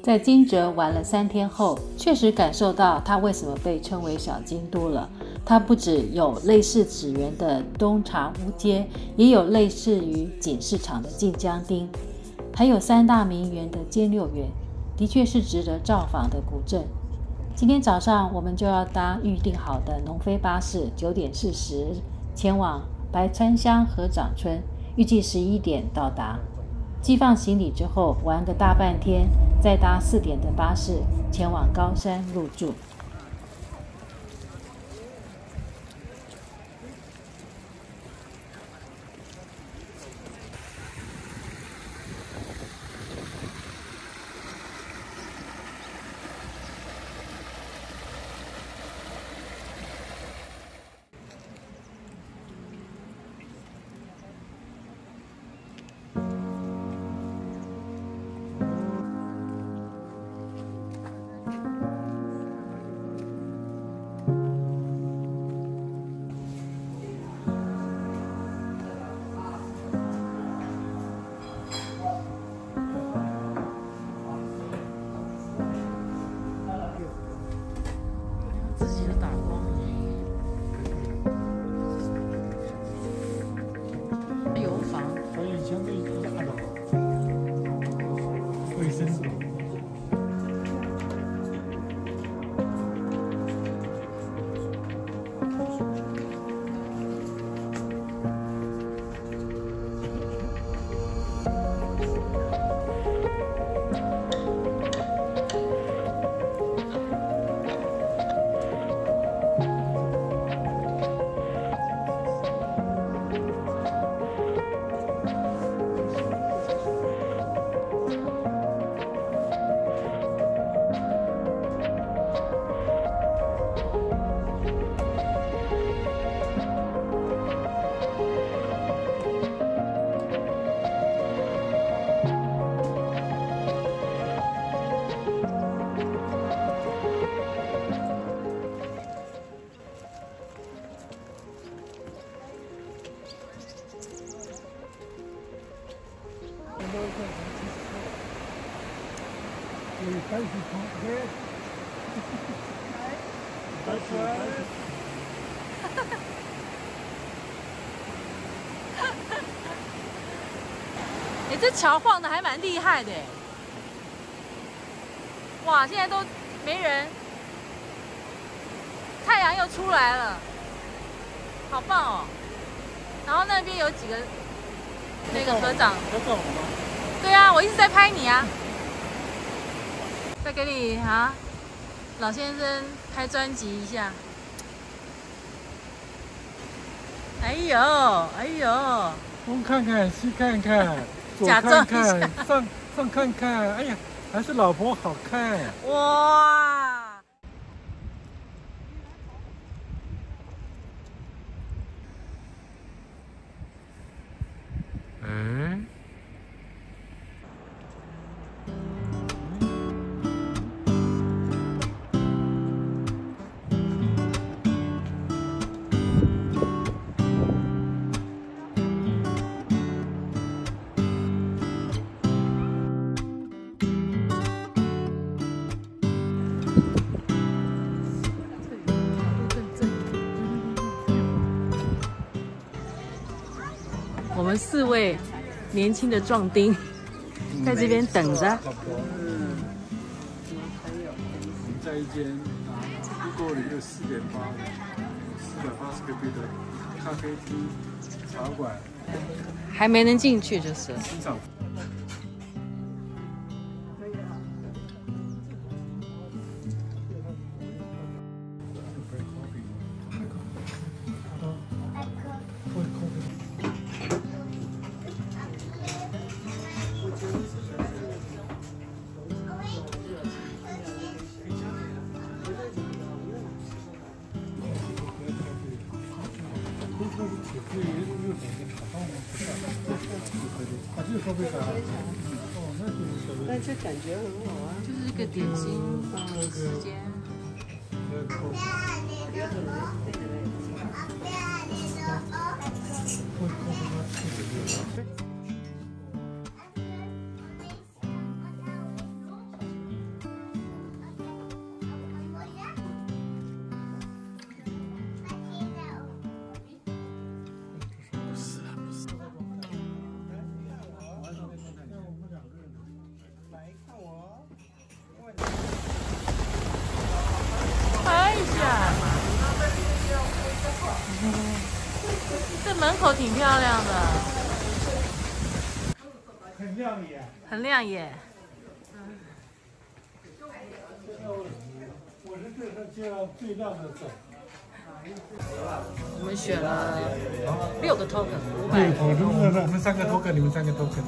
在金泽玩了3天后，确实感受到它为什么被称为小京都了。它不只有类似纸园的东茶屋街，也有类似于锦市场的近江町，还有3大名园的兼六园，的确是值得造访的古镇。今天早上我们就要搭预定好的农飞巴士，9点40前往白川乡合掌村，预计11点到达。寄放行李之后玩个大半天，再搭4点的巴士前往高山入住。 这桥晃的还蛮厉害的耶！哇，现在都没人，太阳又出来了，好棒哦！然后那边有几个那个合掌，对啊，我一直在拍你啊，再给你啊，老先生拍专辑一下。哎呦，哎呦， 东看看，西看看。 假装看看，上看看，哎呀，还是老婆好看哇！ 嗯。 我们4位年轻的壮丁在这边等着。 我们在一间路过了一个4.8的480个币的咖啡厅茶馆， 还没能进去就是。 欣赏。 那这感觉很好啊， 就是一个点心时间。 这门口挺漂亮的， 很亮眼， 很亮眼。 我是这个街上最亮的色。 我们选了6个 token， 500。 我们3个 token， 你们3个 token。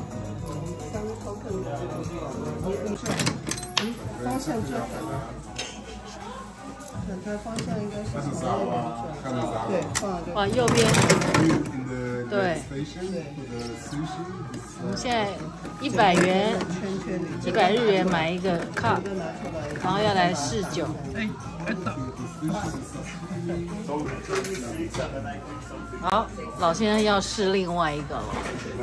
方向转，看它方向应该是从右边转，对，放了就。 往右边。对。我们现在100元，100日元买一个 cup， 然后要来试酒。好，老先生要试另外一个了。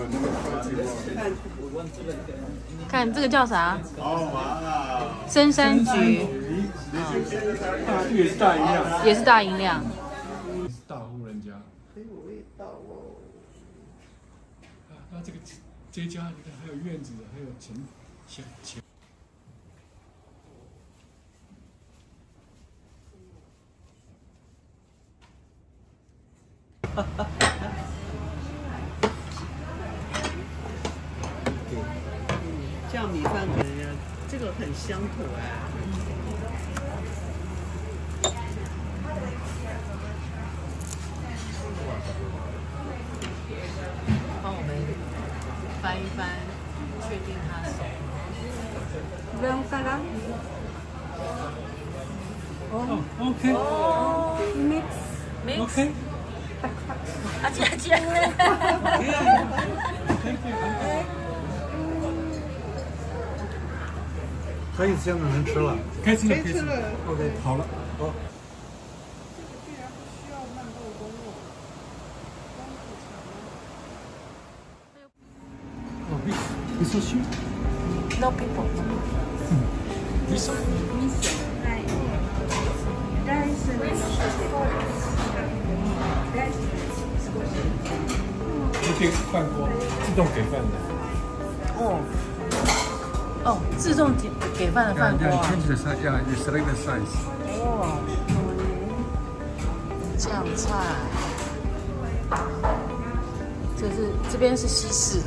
看这个叫啥？深山菊， 也是大音量， 也是大音量。 是大户人家。 很有味道哦。 那这个家，你看还有院子的，还有前。 酱米饭可能这个很香口哎。 帮我们翻一翻，确定它熟。 不用翻啦。 哦 ，OK。 哦 ，mix。 OK。 阿姐。 可以这样子能吃了，开心了， 可以吃了。 OK， 好了，好。 这个竟然不需要慢动工哦。 哦，miso soup。 No people。 miso。这个饭锅自动给饭的。 哦，自动给饭的饭锅啊。 Change the size, yeah, you select the size. 哇，酱菜，这边是西式的。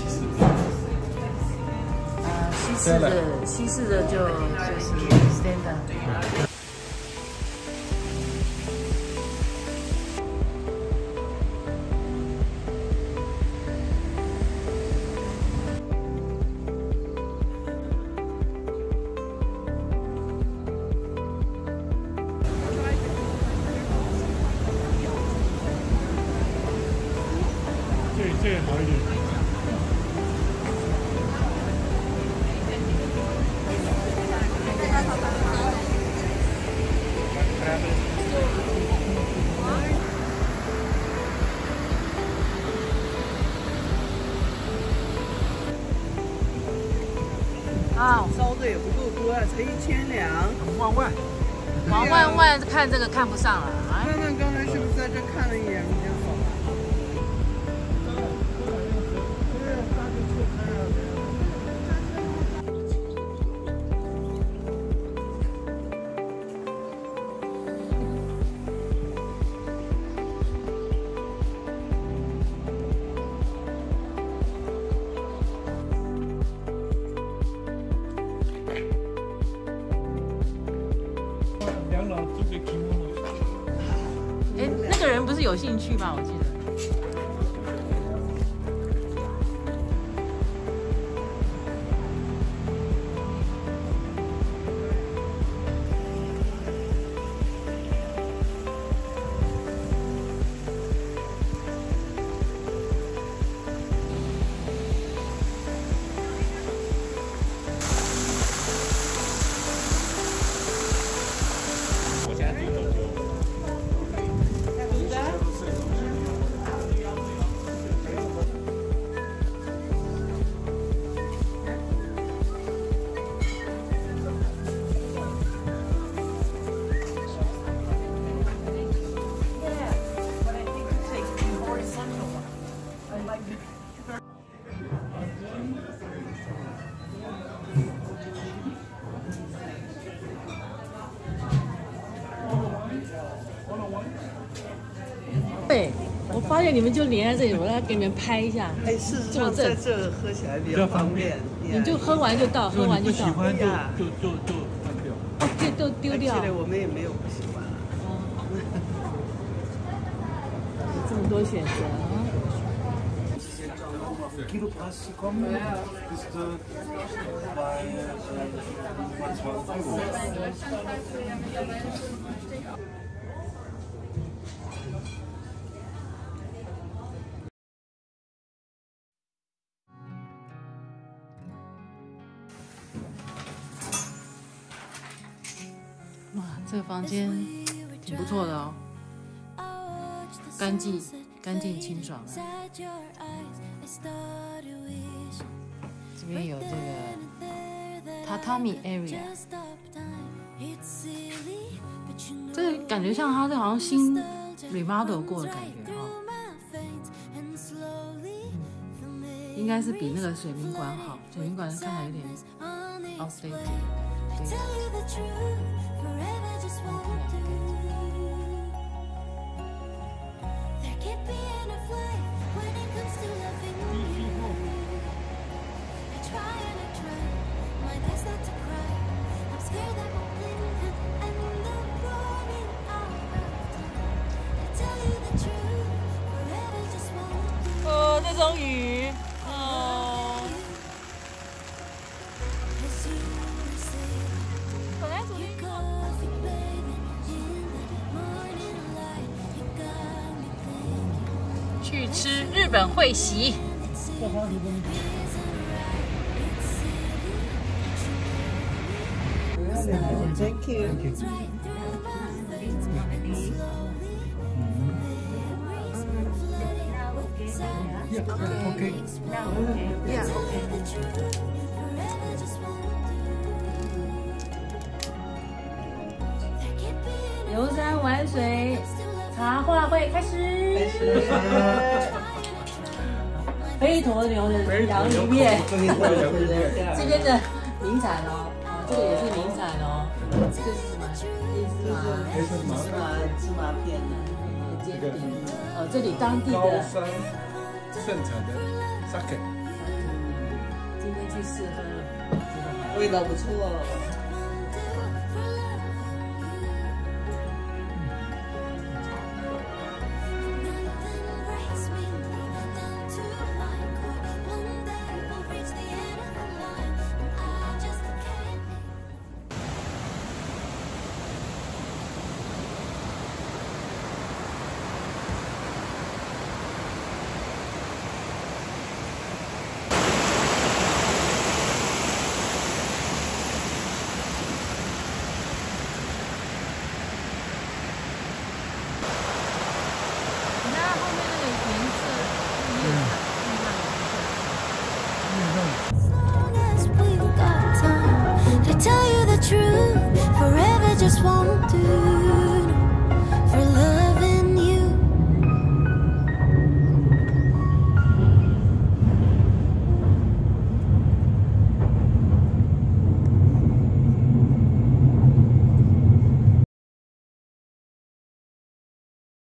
西式的就是 standard。 这个好一点。 啊， 烧的也不够多啊，才1000两。 往外。 往外看这个看不上了啊。 那刚才是不是在这看了一眼比较好？ 两老就给提供了。 哎，那个人不是有兴趣吗？我记得。 发现你们就连在这里，我要给你们拍一下。 哎，事实上在这喝起来比较方便。 你就喝完就到，喝完就到。 喜欢就换掉。 哦，都丢掉。 现在我们也没有不喜欢了。 这么多选择啊！ Kilo plastic kommen ist bei €2。 哇，这个房间挺不错的哦，干净清爽啊。这边有这个榻榻米 area， 这个感觉像它这好像新 remodel 过的感觉哈、应该是比那个水泥馆好，水泥馆看起来有点 outdated。这种雨，本来昨天去吃日本会席。 Thank you. Okay. Yeah, okay. 游山玩水，茶话会开始。飞驼牛的洋芋片，这边的名产哦，这个也是名产哦。这是什么？ 芝麻片呢？ 煎饼。这里当地的高山盛产的 sake。 今天去试喝了， 味道不错。 Tell you the truth, forever just won't do.